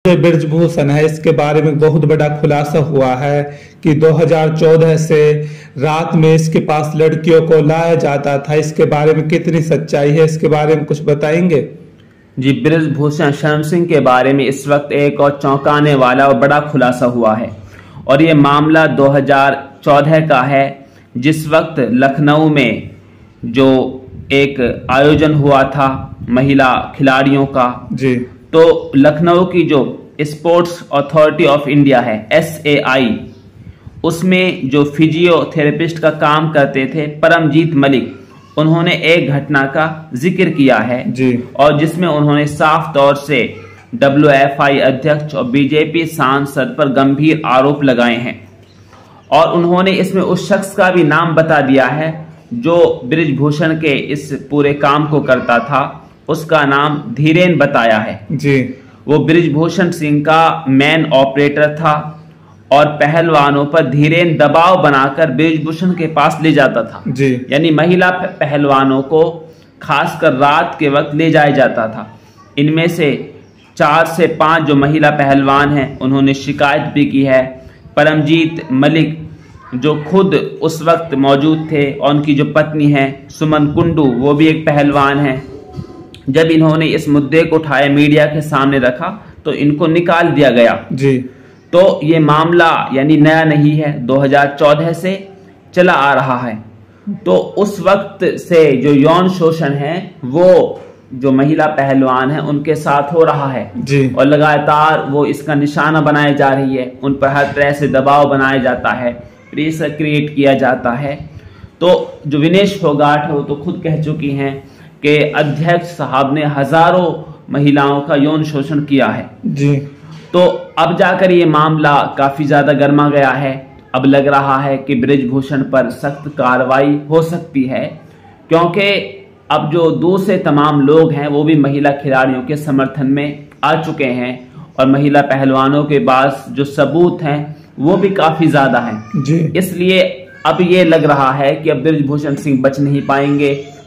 जो बृजभूषण है इसके बारे में बहुत बड़ा खुलासा हुआ है कि 2014 से रात में इसके पास लड़कियों को लाया जाता था। इसके बारे में कितनी सच्चाई है, इसके बारे में कुछ बताएंगे? जी, बृजभूषण शरण सिंह के बारे में इस वक्त एक और चौंकाने वाला और बड़ा खुलासा हुआ है और ये मामला 2014 का है, जिस वक्त लखनऊ में जो एक आयोजन हुआ था महिला खिलाड़ियों का जी, तो लखनऊ की जो स्पोर्ट्स अथॉरिटी ऑफ इंडिया है SAI, उसमें जो फिजियोथेरेपिस्ट का काम करते थे परमजीत मलिक, उन्होंने एक घटना का जिक्र किया है जी, और जिसमें उन्होंने साफ तौर से WFI अध्यक्ष और BJP सांसद पर गंभीर आरोप लगाए हैं और उन्होंने इसमें उस शख्स का भी नाम बता दिया है जो बृजभूषण के इस पूरे काम को करता था। उसका नाम धीरेन बताया है जी। वो बृजभूषण सिंह का मेन ऑपरेटर था और पहलवानों पर धीरेन दबाव बनाकर बृजभूषण के पास ले जाता था जी, यानी महिला पहलवानों को खासकर रात के वक्त ले जाया जाता था। इनमें से 4 से 5 जो महिला पहलवान हैं उन्होंने शिकायत भी की है। परमजीत मलिक जो खुद उस वक्त मौजूद थे और उनकी जो पत्नी है सुमन कुंडू, वो भी एक पहलवान है, जब इन्होंने इस मुद्दे को उठाया मीडिया के सामने रखा तो इनको निकाल दिया गया जी। तो ये मामला यानी नया नहीं है, 2014 से चला आ रहा है। तो उस वक्त से जो यौन शोषण है वो जो महिला पहलवान है उनके साथ हो रहा है जी, और लगातार वो इसका निशाना बनाई जा रही है, उन पर हर तरह से दबाव बनाया जाता है, प्रेशर क्रिएट किया जाता है। तो जो विनेश फोगाट है वो तो खुद कह चुकी हैं कि अध्यक्ष साहब ने हजारों महिलाओं का यौन शोषण किया है जी। तो अब जाकर ये मामला काफी ज्यादा गर्मा गया है। अब लग रहा है कि बृजभूषण पर सख्त कार्रवाई हो सकती है, क्योंकि अब जो दूसरे तमाम लोग हैं वो भी महिला खिलाड़ियों के समर्थन में आ चुके हैं और महिला पहलवानों के पास जो सबूत हैं वो भी काफी ज्यादा हैं जी। इसलिए अब ये लग रहा है कि अब बृजभूषण सिंह बच नहीं पाएंगे